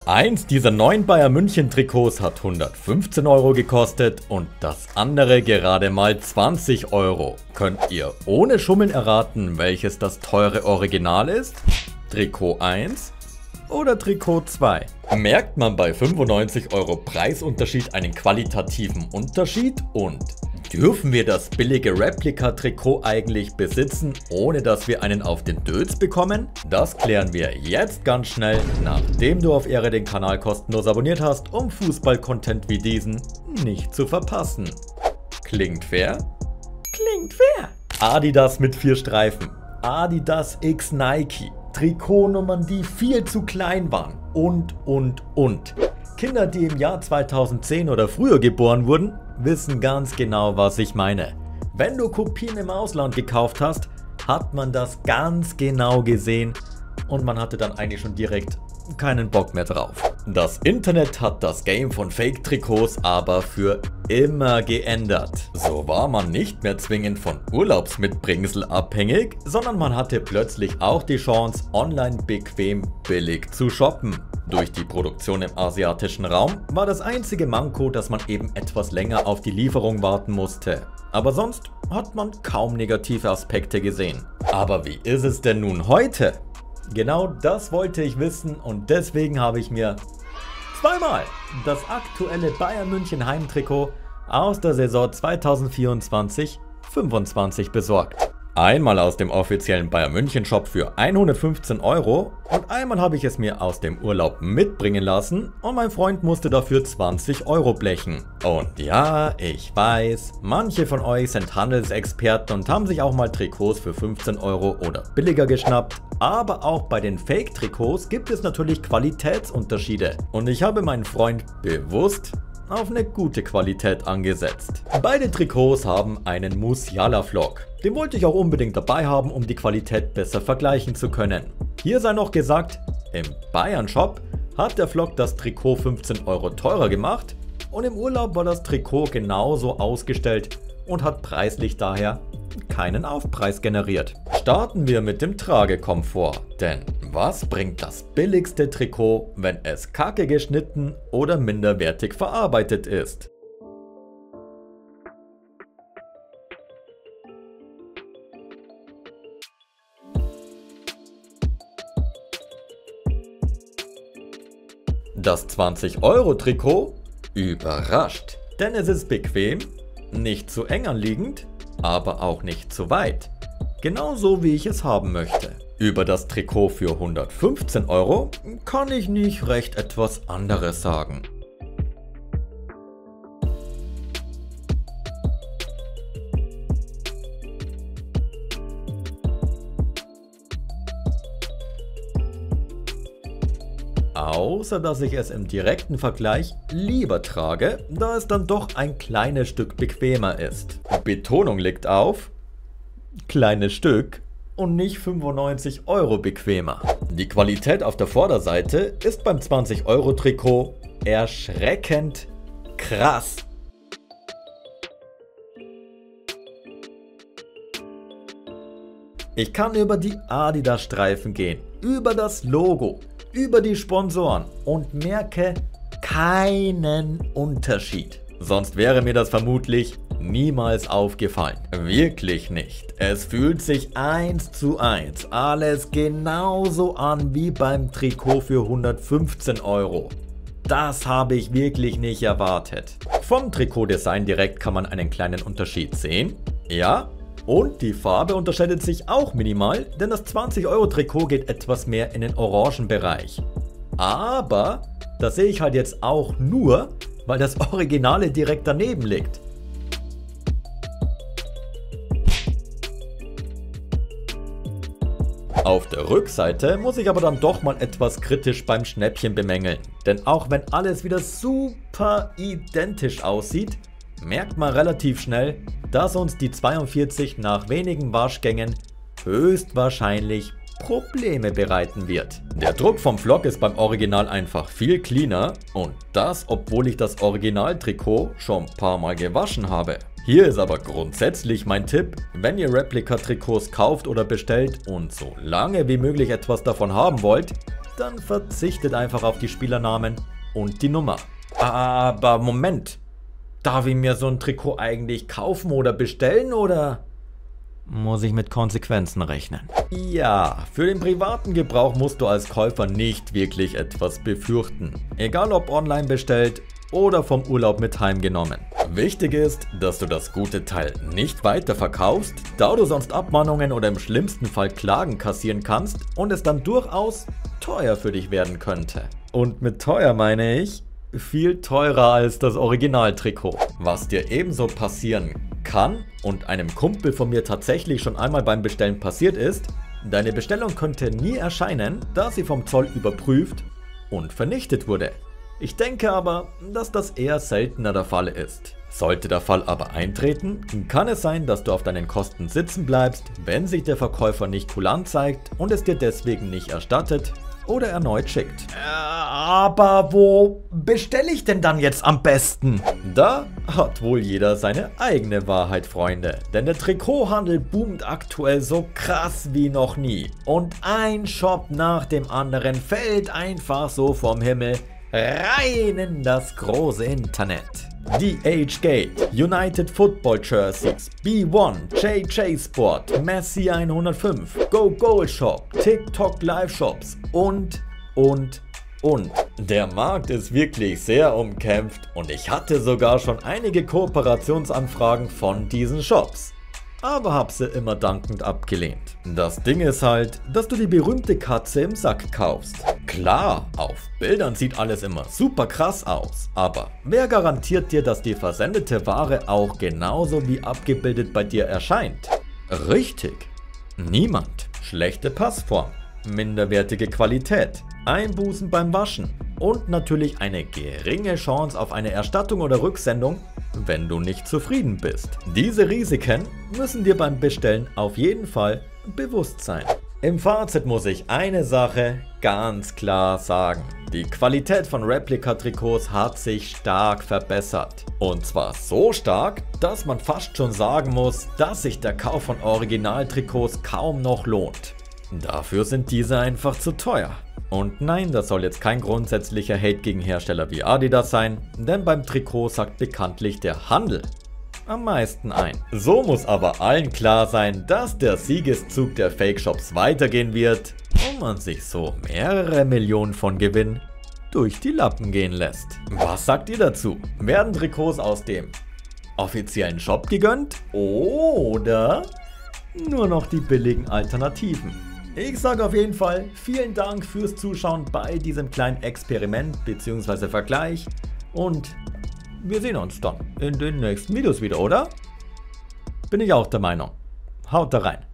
Eins dieser neuen Bayern München Trikots hat 115 Euro gekostet und das andere gerade mal 20 Euro. Könnt ihr ohne Schummeln erraten, welches das teure Original ist? Trikot 1 oder Trikot 2? Merkt man bei 95 Euro Preisunterschied einen qualitativen Unterschied und dürfen wir das billige Replika-Trikot eigentlich besitzen, ohne dass wir einen auf den Dötz bekommen? Das klären wir jetzt ganz schnell, nachdem du auf Ehre den Kanal kostenlos abonniert hast, um Fußball-Content wie diesen nicht zu verpassen. Klingt fair? Klingt fair! Adidas mit 4 Streifen, Adidas X Nike, Trikotnummern, die viel zu klein waren und. Kinder, die im Jahr 2010 oder früher geboren wurden, wissen ganz genau, was ich meine. Wenn du Kopien im Ausland gekauft hast, hat man das ganz genau gesehen und man hatte dann eigentlich schon direkt keinen Bock mehr drauf. Das Internet hat das Game von Fake-Trikots aber für immer geändert. So war man nicht mehr zwingend von Urlaubsmitbringsel abhängig, sondern man hatte plötzlich auch die Chance, online bequem billig zu shoppen. Durch die Produktion im asiatischen Raum war das einzige Manko, dass man eben etwas länger auf die Lieferung warten musste. Aber sonst hat man kaum negative Aspekte gesehen. Aber wie ist es denn nun heute? Genau das wollte ich wissen und deswegen habe ich mir zweimal das aktuelle Bayern München Heimtrikot aus der Saison 2024/25 besorgt. Einmal aus dem offiziellen Bayern München Shop für 115 Euro und einmal habe ich es mir aus dem Urlaub mitbringen lassen und mein Freund musste dafür 20 Euro blechen. Und ja, ich weiß, manche von euch sind Handelsexperten und haben sich auch mal Trikots für 15 Euro oder billiger geschnappt, aber auch bei den Fake-Trikots gibt es natürlich Qualitätsunterschiede und ich habe meinen Freund bewusst auf eine gute Qualität angesetzt. Beide Trikots haben einen Musiala-Flock. Den wollte ich auch unbedingt dabei haben, um die Qualität besser vergleichen zu können. Hier sei noch gesagt, im Bayern-Shop hat der Flock das Trikot 15 Euro teurer gemacht und im Urlaub war das Trikot genauso ausgestellt und hat preislich daher keinen Aufpreis generiert. Starten wir mit dem Tragekomfort, denn was bringt das billigste Trikot, wenn es kacke geschnitten oder minderwertig verarbeitet ist? Das 20 Euro Trikot überrascht, denn es ist bequem, nicht zu eng anliegend, aber auch nicht zu weit. Genauso wie ich es haben möchte. Über das Trikot für 115 Euro kann ich nicht recht etwas anderes sagen. Außer dass ich es im direkten Vergleich lieber trage, da es dann doch ein kleines Stück bequemer ist. Betonung liegt auf kleines Stück und nicht 95 Euro bequemer. Die Qualität auf der Vorderseite ist beim 20 Euro Trikot erschreckend krass. Ich kann über die Adidas Streifen gehen, über das Logo, über die Sponsoren und merke keinen Unterschied. Sonst wäre mir das vermutlich niemals aufgefallen. Wirklich nicht. Es fühlt sich 1:1 alles genauso an wie beim Trikot für 115 Euro. Das habe ich wirklich nicht erwartet. Vom Trikotdesign direkt kann man einen kleinen Unterschied sehen. Ja, und die Farbe unterscheidet sich auch minimal, denn das 20 Euro Trikot geht etwas mehr in den Orangenbereich. Aber das sehe ich halt jetzt auch nur, weil das Originale direkt daneben liegt. Auf der Rückseite muss ich aber dann doch mal etwas kritisch beim Schnäppchen bemängeln. Denn auch wenn alles wieder super identisch aussieht, merkt man relativ schnell, dass uns die 42 nach wenigen Waschgängen höchstwahrscheinlich Probleme bereiten wird. Der Druck vom Flock ist beim Original einfach viel cleaner und das, obwohl ich das Original-Trikot schon ein paar Mal gewaschen habe. Hier ist aber grundsätzlich mein Tipp, wenn ihr Replika-Trikots kauft oder bestellt und so lange wie möglich etwas davon haben wollt, dann verzichtet einfach auf die Spielernamen und die Nummer. Aber Moment, darf ich mir so ein Trikot eigentlich kaufen oder bestellen oder muss ich mit Konsequenzen rechnen? Ja, für den privaten Gebrauch musst du als Käufer nicht wirklich etwas befürchten. Egal ob online bestellt oder vom Urlaub mit heimgenommen. Wichtig ist, dass du das gute Teil nicht weiterverkaufst, da du sonst Abmahnungen oder im schlimmsten Fall Klagen kassieren kannst und es dann durchaus teuer für dich werden könnte. Und mit teuer meine ich viel teurer als das Originaltrikot. Was dir ebenso passieren kann und einem Kumpel von mir tatsächlich schon einmal beim Bestellen passiert ist, deine Bestellung könnte nie erscheinen, da sie vom Zoll überprüft und vernichtet wurde. Ich denke aber, dass das eher seltener der Fall ist. Sollte der Fall aber eintreten, kann es sein, dass du auf deinen Kosten sitzen bleibst, wenn sich der Verkäufer nicht kulant zeigt und es dir deswegen nicht erstattet oder erneut schickt. Aber wo bestelle ich denn dann jetzt am besten? Da hat wohl jeder seine eigene Wahrheit, Freunde. Denn der Trikothandel boomt aktuell so krass wie noch nie. Und ein Shop nach dem anderen fällt einfach so vom Himmel rein in das große Internet. DHgate, United Football Jerseys, B1, JJ Sport, Messi 105, Go Goal Shop, TikTok Live Shops und. Der Markt ist wirklich sehr umkämpft und ich hatte sogar schon einige Kooperationsanfragen von diesen Shops. Aber hab sie immer dankend abgelehnt. Das Ding ist halt, dass du die berühmte Katze im Sack kaufst. Klar, auf Bildern sieht alles immer super krass aus, aber wer garantiert dir, dass die versendete Ware auch genauso wie abgebildet bei dir erscheint? Richtig, niemand. Schlechte Passform, minderwertige Qualität, Einbußen beim Waschen und natürlich eine geringe Chance auf eine Erstattung oder Rücksendung, wenn du nicht zufrieden bist. Diese Risiken müssen dir beim Bestellen auf jeden Fall bewusst sein. Im Fazit muss ich eine Sache ganz klar sagen. Die Qualität von Replika-Trikots hat sich stark verbessert. Und zwar so stark, dass man fast schon sagen muss, dass sich der Kauf von Originaltrikots kaum noch lohnt. Dafür sind diese einfach zu teuer. Und nein, das soll jetzt kein grundsätzlicher Hate gegen Hersteller wie Adidas sein, denn beim Trikot sagt bekanntlich der Handel am meisten ein. So muss aber allen klar sein, dass der Siegeszug der Fake-Shops weitergehen wird und man sich so mehrere Millionen von Gewinn durch die Lappen gehen lässt. Was sagt ihr dazu? Werden Trikots aus dem offiziellen Shop gegönnt oder nur noch die billigen Alternativen? Ich sage auf jeden Fall vielen Dank fürs Zuschauen bei diesem kleinen Experiment bzw. Vergleich und wir sehen uns dann in den nächsten Videos wieder, oder? Bin ich auch der Meinung. Haut da rein.